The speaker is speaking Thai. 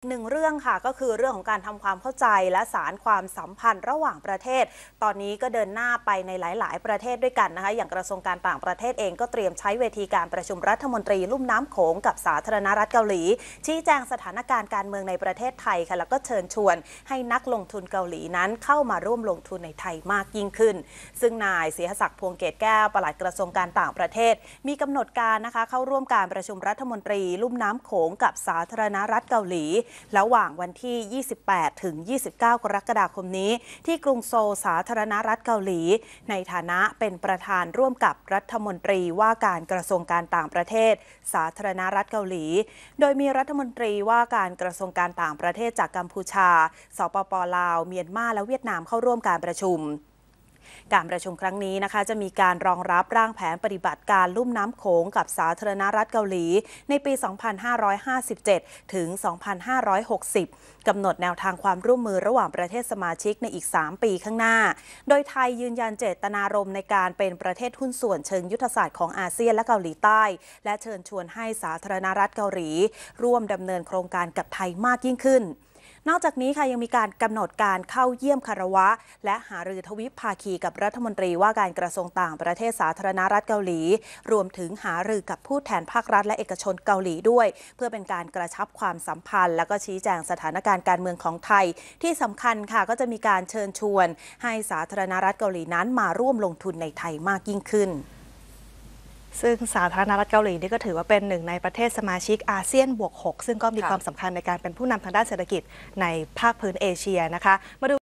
หนึ่งเรื่องค่ะก็คือเรื่องของการทำความเข้าใจและสานความสัมพันธ์ระหว่างประเทศตอนนี้ก็เดินหน้าไปในหลายๆประเทศด้วยกันนะคะอย่างกระทรวงการต่างประเทศเองก็เตรียมใช้เวทีการประชุมรัฐมนตรีลุ่มน้ำโขงกับสาธารณรัฐเกาหลีชี้แจงสถานการณ์การเมืองในประเทศไทยค่ะแล้วก็เชิญชวนให้นักลงทุนเกาหลีนั้นเข้ามาร่วมลงทุนในไทยมากยิ่งขึ้นซึ่งนายศรีหศักดิ์พวงเกตแก้วปลัดกระทรวงการต่างประเทศมีกำหนดการนะคะเข้าร่วมการประชุมรัฐมนตรีลุ่มน้ำโขงกับสาธารณรัฐเกาหลีระหว่างวันที่ 28 ถึง 29 กรกฎาคมนี้ที่กรุงโซลสาธารณรัฐเกาหลีในฐานะเป็นประธานร่วมกับรัฐมนตรีว่าการกระทรวงการต่างประเทศสาธารณรัฐเกาหลีโดยมีรัฐมนตรีว่าการกระทรวงการต่างประเทศจากกัมพูชาสปป.ลาวเมียนมาและเวียดนามเข้าร่วมการประชุมการประชุมครั้งนี้นะคะจะมีการรองรับร่างแผนปฏิบัติการลุ่มน้ำโขงกับสาธารณรัฐเกาหลีในปี 2557 ถึง 2560 กำหนดแนวทางความร่วมมือระหว่างประเทศสมาชิกในอีก 3 ปีข้างหน้า โดยไทยยืนยันเจตนารมณ์ในการเป็นประเทศหุ้นส่วนเชิงยุทธศาสตร์ของอาเซียนและเกาหลีใต้และเชิญชวนให้สาธารณรัฐเกาหลีร่วมดำเนินโครงการกับไทยมากยิ่งขึ้นนอกจากนี้ค่ะยังมีการกำหนดการเข้าเยี่ยมคารวะและหารือทวิภาคีกับรัฐมนตรีว่าการกระทรวงต่างประเทศสาธารณรัฐเกาหลีรวมถึงหารือกับผู้แทนภาครัฐและเอกชนเกาหลีด้วยเพื่อเป็นการกระชับความสัมพันธ์และก็ชี้แจงสถานการณ์การเมืองของไทยที่สำคัญค่ะก็จะมีการเชิญชวนให้สาธารณรัฐเกาหลีนั้นมาร่วมลงทุนในไทยมากยิ่งขึ้นซึ่งสาธารณรัฐเกาหลีนี่ก็ถือว่าเป็นหนึ่งในประเทศสมาชิกอาเซียนบวก 6ซึ่งก็มีความสำคัญในการเป็นผู้นำทางด้านเศรษฐกิจในภาคพื้นเอเชียนะคะมาดู